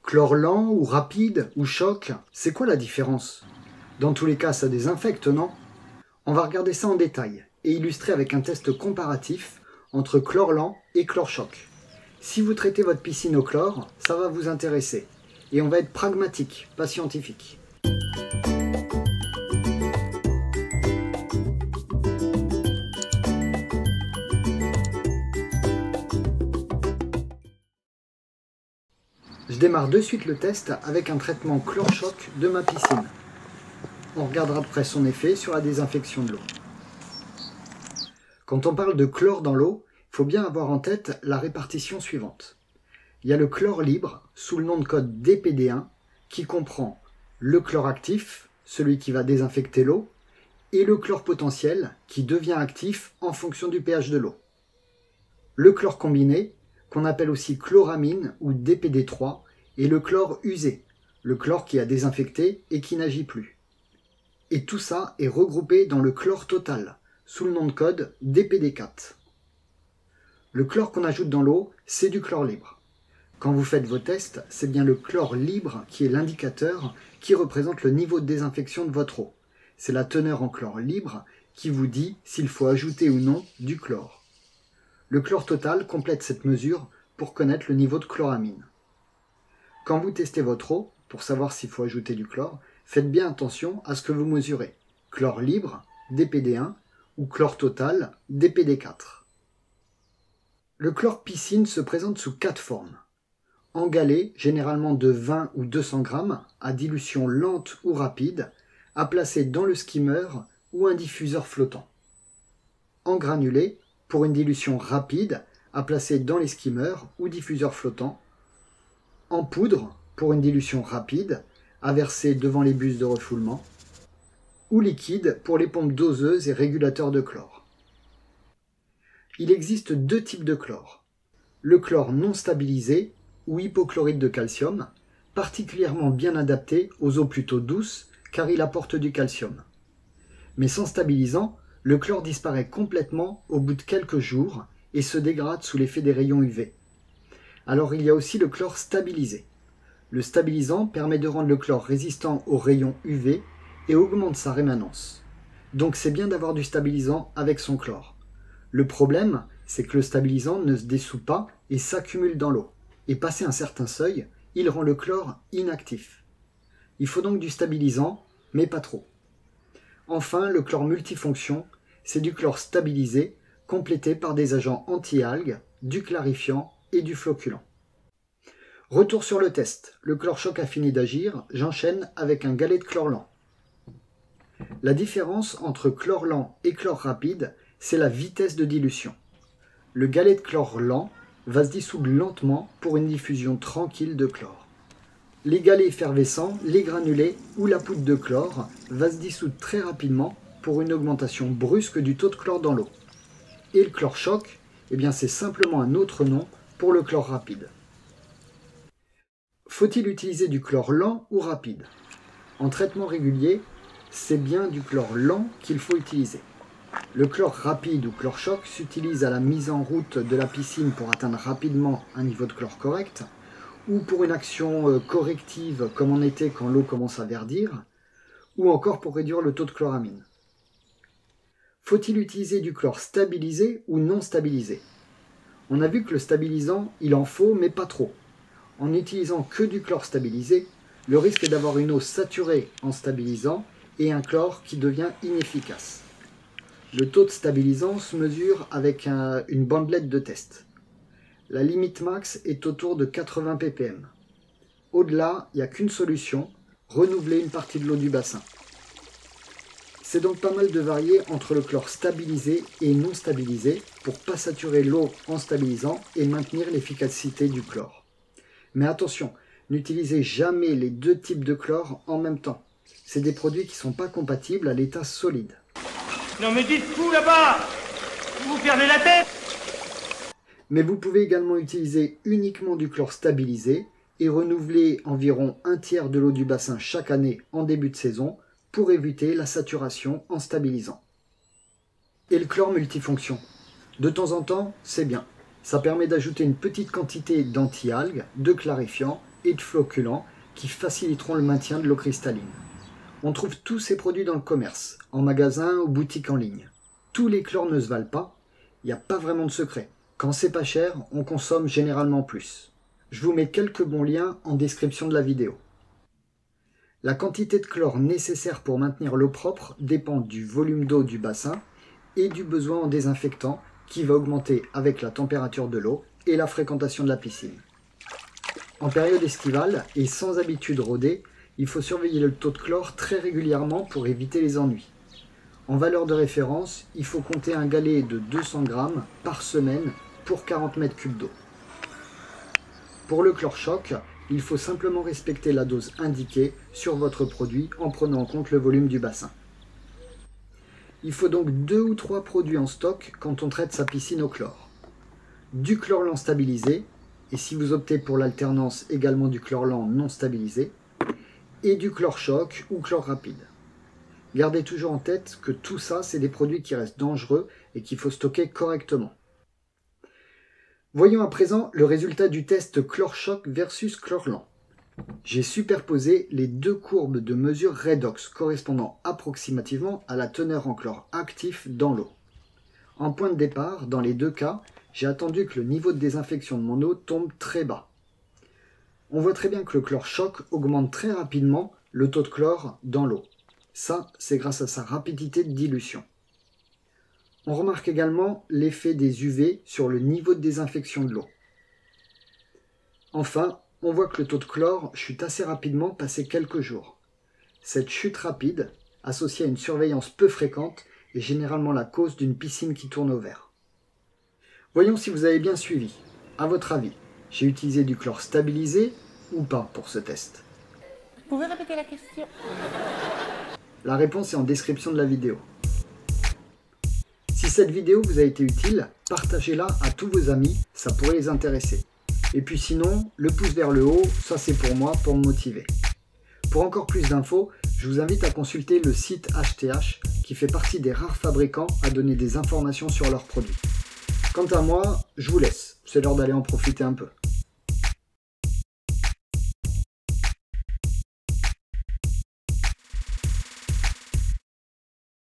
Chlore lent ou rapide ou choc, c'est quoi la différence? Dans tous les cas, ça désinfecte, non? On va regarder ça en détail et illustrer avec un test comparatif entre chlore lent et chlore choc. Si vous traitez votre piscine au chlore, ça va vous intéresser. Et on va être pragmatique, pas scientifique. Je démarre de suite le test avec un traitement chlore choc de ma piscine. On regardera après son effet sur la désinfection de l'eau. Quand on parle de chlore dans l'eau, il faut bien avoir en tête la répartition suivante. Il y a le chlore libre, sous le nom de code DPD1, qui comprend le chlore actif, celui qui va désinfecter l'eau, et le chlore potentiel, qui devient actif en fonction du pH de l'eau. Le chlore combiné, qu'on appelle aussi chloramine ou DPD3, et le chlore usé, le chlore qui a désinfecté et qui n'agit plus. Et tout ça est regroupé dans le chlore total, sous le nom de code DPD4. Le chlore qu'on ajoute dans l'eau, c'est du chlore libre. Quand vous faites vos tests, c'est bien le chlore libre qui est l'indicateur qui représente le niveau de désinfection de votre eau. C'est la teneur en chlore libre qui vous dit s'il faut ajouter ou non du chlore. Le chlore total complète cette mesure pour connaître le niveau de chloramine. Quand vous testez votre eau, pour savoir s'il faut ajouter du chlore, faites bien attention à ce que vous mesurez. Chlore libre, DPD1, ou chlore total, DPD4. Le chlore piscine se présente sous 4 formes. En galets, généralement de 20 ou 200 grammes, à dilution lente ou rapide, à placer dans le skimmer ou un diffuseur flottant. En granulé, pour une dilution rapide, à placer dans les skimmers ou diffuseurs flottants. En poudre, pour une dilution rapide, à verser devant les bus de refoulement. Ou liquide pour les pompes doseuses et régulateurs de chlore. Il existe 2 types de chlore. Le chlore non stabilisé, ou hypochlorite de calcium, particulièrement bien adapté aux eaux plutôt douces, car il apporte du calcium. Mais sans stabilisant, le chlore disparaît complètement au bout de quelques jours et se dégrade sous l'effet des rayons UV. Alors il y a aussi le chlore stabilisé. Le stabilisant permet de rendre le chlore résistant aux rayons UV et augmente sa rémanence. Donc c'est bien d'avoir du stabilisant avec son chlore. Le problème, c'est que le stabilisant ne se dissout pas et s'accumule dans l'eau. Et passé un certain seuil, il rend le chlore inactif. Il faut donc du stabilisant, mais pas trop. Enfin, le chlore multifonction, c'est du chlore stabilisé, complété par des agents anti-algues, du clarifiant et du flocculant. Retour sur le test. Le chlore choc a fini d'agir, j'enchaîne avec un galet de chlore lent. La différence entre chlore lent et chlore rapide, c'est la vitesse de dilution. Le galet de chlore lent va se dissoudre lentement pour une diffusion tranquille de chlore. Les galets effervescents, les granulés ou la poudre de chlore va se dissoudre très rapidement pour une augmentation brusque du taux de chlore dans l'eau. Et le chlore choc, eh bien c'est simplement un autre nom pour le chlore rapide. Faut-il utiliser du chlore lent ou rapide? En traitement régulier, c'est bien du chlore lent qu'il faut utiliser. Le chlore rapide ou chlore choc s'utilise à la mise en route de la piscine pour atteindre rapidement un niveau de chlore correct, ou pour une action corrective comme en été quand l'eau commence à verdir, ou encore pour réduire le taux de chloramine. Faut-il utiliser du chlore stabilisé ou non stabilisé? On a vu que le stabilisant, il en faut, mais pas trop. En n'utilisant que du chlore stabilisé, le risque est d'avoir une eau saturée en stabilisant et un chlore qui devient inefficace. Le taux de stabilisant se mesure avec une bandelette de test. La limite max est autour de 80 ppm. Au-delà, il n'y a qu'une solution, renouveler une partie de l'eau du bassin. C'est donc pas mal de varier entre le chlore stabilisé et non stabilisé pour ne pas saturer l'eau en stabilisant et maintenir l'efficacité du chlore. Mais attention, n'utilisez jamais les 2 types de chlore en même temps. C'est des produits qui ne sont pas compatibles à l'état solide. Non mais dites-vous là-bas, vous perdez la tête. Mais vous pouvez également utiliser uniquement du chlore stabilisé et renouveler environ un tiers de l'eau du bassin chaque année en début de saison pour éviter la saturation en stabilisant. Et le chlore multifonction. De temps en temps, c'est bien. Ça permet d'ajouter une petite quantité d'anti-algues, de clarifiants et de flocculants qui faciliteront le maintien de l'eau cristalline. On trouve tous ces produits dans le commerce, en magasin ou boutique en ligne. Tous les chlores ne se valent pas, il n'y a pas vraiment de secret. Quand c'est pas cher, on consomme généralement plus. Je vous mets quelques bons liens en description de la vidéo. La quantité de chlore nécessaire pour maintenir l'eau propre dépend du volume d'eau du bassin et du besoin en désinfectant qui va augmenter avec la température de l'eau et la fréquentation de la piscine. En période estivale et sans habitude rodée, il faut surveiller le taux de chlore très régulièrement pour éviter les ennuis. En valeur de référence, il faut compter un galet de 200 grammes par semaine pour 40 mètres cubes d'eau. Pour le chlore-choc, il faut simplement respecter la dose indiquée sur votre produit en prenant en compte le volume du bassin. Il faut donc 2 ou 3 produits en stock quand on traite sa piscine au chlore. Du chlore lent stabilisé, et si vous optez pour l'alternance, également du chlore lent non stabilisé, et du chlore-choc ou chlore rapide. Gardez toujours en tête que tout ça, c'est des produits qui restent dangereux et qu'il faut stocker correctement. Voyons à présent le résultat du test chlore-choc versus chlore lent. J'ai superposé les deux courbes de mesure redox correspondant approximativement à la teneur en chlore actif dans l'eau. En point de départ, dans les deux cas, j'ai attendu que le niveau de désinfection de mon eau tombe très bas. On voit très bien que le chlore-choc augmente très rapidement le taux de chlore dans l'eau. Ça, c'est grâce à sa rapidité de dilution. On remarque également l'effet des UV sur le niveau de désinfection de l'eau. Enfin, on voit que le taux de chlore chute assez rapidement passé quelques jours. Cette chute rapide, associée à une surveillance peu fréquente, est généralement la cause d'une piscine qui tourne au vert. Voyons si vous avez bien suivi. À votre avis, j'ai utilisé du chlore stabilisé ou pas pour ce test? Vous pouvez répéter la question? La réponse est en description de la vidéo. Si cette vidéo vous a été utile, partagez-la à tous vos amis, ça pourrait les intéresser. Et puis sinon, le pouce vers le haut, ça c'est pour moi, pour me motiver. Pour encore plus d'infos, je vous invite à consulter le site HTH qui fait partie des rares fabricants à donner des informations sur leurs produits. Quant à moi, je vous laisse, c'est l'heure d'aller en profiter un peu.